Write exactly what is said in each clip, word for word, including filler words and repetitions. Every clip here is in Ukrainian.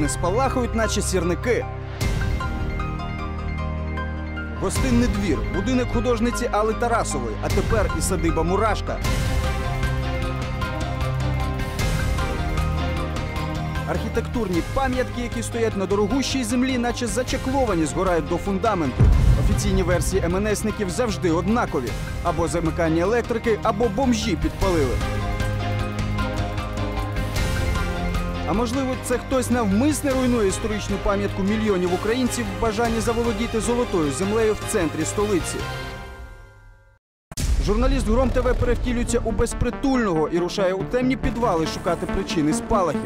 вони спалахують, наче сірники. Гостинний двір, будинок художниці Алли Тарасової, а тепер і садиба «Мурашка». Архітектурні пам'ятки, які стоять на дорогущій землі, наче зачекловані, згорають до фундаменту. Офіційні версії ем ен есників завжди однакові. Або замикання електрики, або бомжі підпалили. А можливо, це хтось навмисне руйнує історичну пам'ятку мільйонів українців в бажанні заволодіти золотою землею в центрі столиці. Журналіст Гром ТВ перевтілюється у безпритульного і рушає у темні підвали шукати причини спалахів.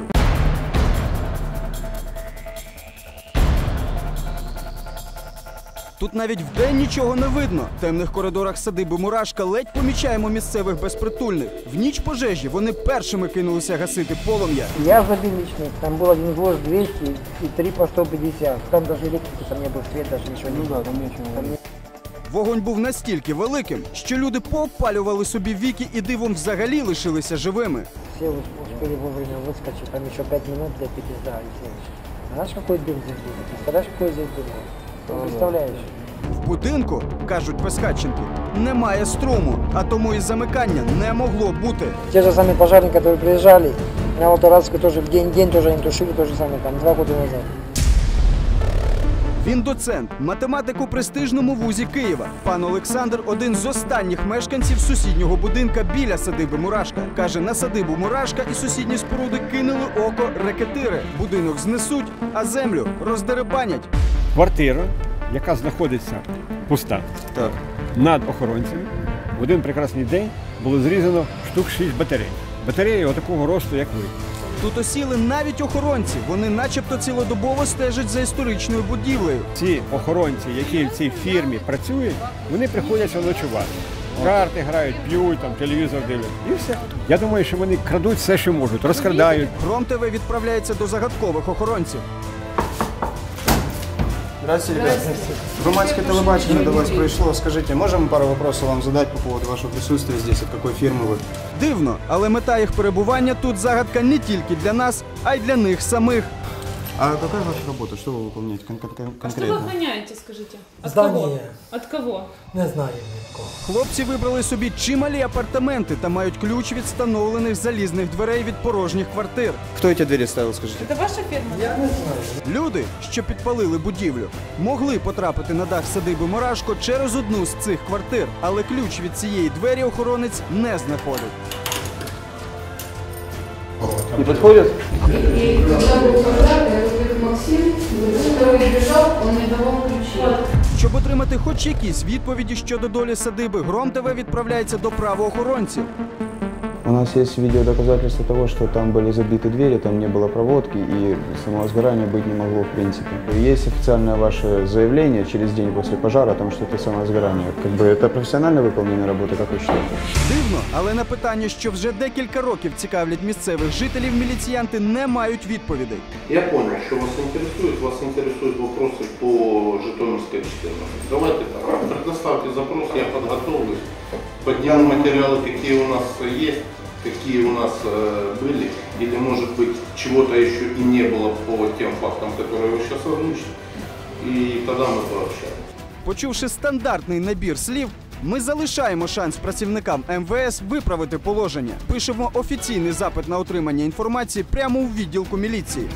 Тут навіть вдень нічого не видно. В темних коридорах садиби «Мурашка» ледь помічаємо місцевих безпритульних. В ніч пожежі вони першими кинулися гасити полум'я. Я забил лично. Там был один гвоздь двести и три по сто пятьдесят. Там даже электрики, там не был свет, даже ничего не было. Там... Вогонь був настільки великим, що люди поопалювали собі віки і дивом взагалі лишилися живими. Все успели вовремя выскочить, там еще пять минут для пяти, да, и все. Знаешь, какой дым здесь был? Представляешь, какой здесь дым был? Представляешь? В будинку, кажуть безхатченки, немає струму, а тому і замикання не могло бути. Те же самые пожарники, которые приезжали, на Волторадске тоже в день-день тоже им тушили, то же самое, там два года назад. Він доцент, математик у престижному вузі Києва. Пан Олександр – один з останніх мешканців сусіднього будинка біля садиби «Мурашка». Каже, на садибу «Мурашка» і сусідні споруди кинули око рекетири. Будинок знесуть, а землю роздерибанять. Квартира, яка знаходиться пуста, так, над охоронцями, в один прекрасний день було зрізано штук шість батарей. Батареї отакого росту, як ви. Тут осіли навіть охоронці. Вони начебто цілодобово стежать за історичною будівлею. Ці охоронці, які в цій фірмі працюють, вони приходять ночувати. Карти грають, п'ють, там, телевізор дивляться. І все. Я думаю, що вони крадуть все, що можуть, розкрадають. Гром ТВ відправляється до загадкових охоронців. Здравствуйте, ребята. Громадское телебачение до вас пришло. Скажите, можем пару вопросов вам задать по поводу вашего присутствия здесь, от какой фирмы вы? Дивно, але мета їх перебування тут загадка не тільки для нас, а й для них самих. А какая ваша работа? Что вы выполняете кон кон конкретно? А что вы охраняете, скажите? От Здание. кого? От кого? Не знаю. Хлопці вибрали собі чималі апартаменти та мають ключ від встановлених залізних дверей від порожніх квартир. Кто эти двери ставил, скажите? Это ваша фирма? Я не знаю. Люди, що підпалили будівлю, могли потрапити на дах садиби «Мурашко» через одну з цих квартир, але ключ від цієї двері охоронець не знаходить. Не подходит? И когда был пожар, я говорю, Максим, который бежал, он не давал ключи. Щоб отримати хоч якісь відповіді щодо долі садиби, Гром ТВ відправляється до правоохоронців. У нас есть видеодоказательства того, что там были забиты двери, там не было проводки и самого сгорания быть не могло в принципе. Есть официальное ваше заявление через день после пожара о том, что это самосгорание. Как бы это профессионально выполненная работа, как вы считаете? Дивно, але на питання, що вже декілька років цікавлять місцевих жителів, міліціянти не мають відповідей. Я понял, что вас интересует, вас интересуют вопросы по Житомирской четырнадцать. Давайте так, предоставьте запрос, я подготовлюсь, подниму материалы, какие у нас есть, какие у нас э, были, или, может быть, чего-то еще и не было по тем фактам, которые вы сейчас озвучили, и тогда мы пообщаемся. Почувши стандартний набір слів, ми залишаємо шанс працівникам ем ве ес виправити положення. Пишемо офіційний запит на отримання інформації прямо у відділку міліції.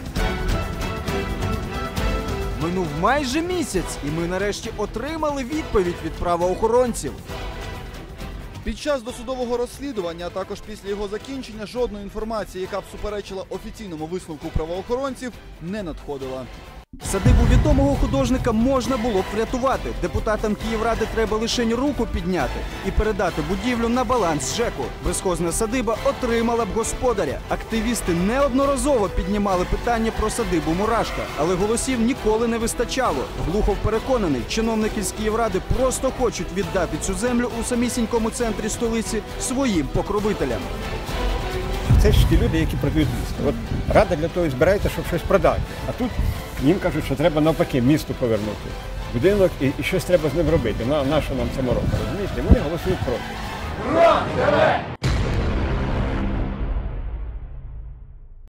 Минув майже місяць, і ми нарешті отримали відповідь від правоохоронців. Під час досудового розслідування, а також після його закінчення, жодної інформації, яка б суперечила офіційному висновку правоохоронців, не надходила. Садибу відомого художника можна було б врятувати. Депутатам Київради треба лише руку підняти і передати будівлю на баланс ЖЕКу. Безхозна садиба отримала б господаря. Активісти неодноразово піднімали питання про садибу «Мурашка», але голосів ніколи не вистачало. Глухов переконаний, чиновники з Київради просто хочуть віддати цю землю у самісінькому центрі столиці своїм покровителям. Це ж ті люди, які продають місто. От рада для того і збирається, щоб щось продати. А тут їм кажуть, що треба навпаки місту повернути будинок і, і щось треба з ним робити. На, на що нам це морока, розумієте? Вони голосують проти.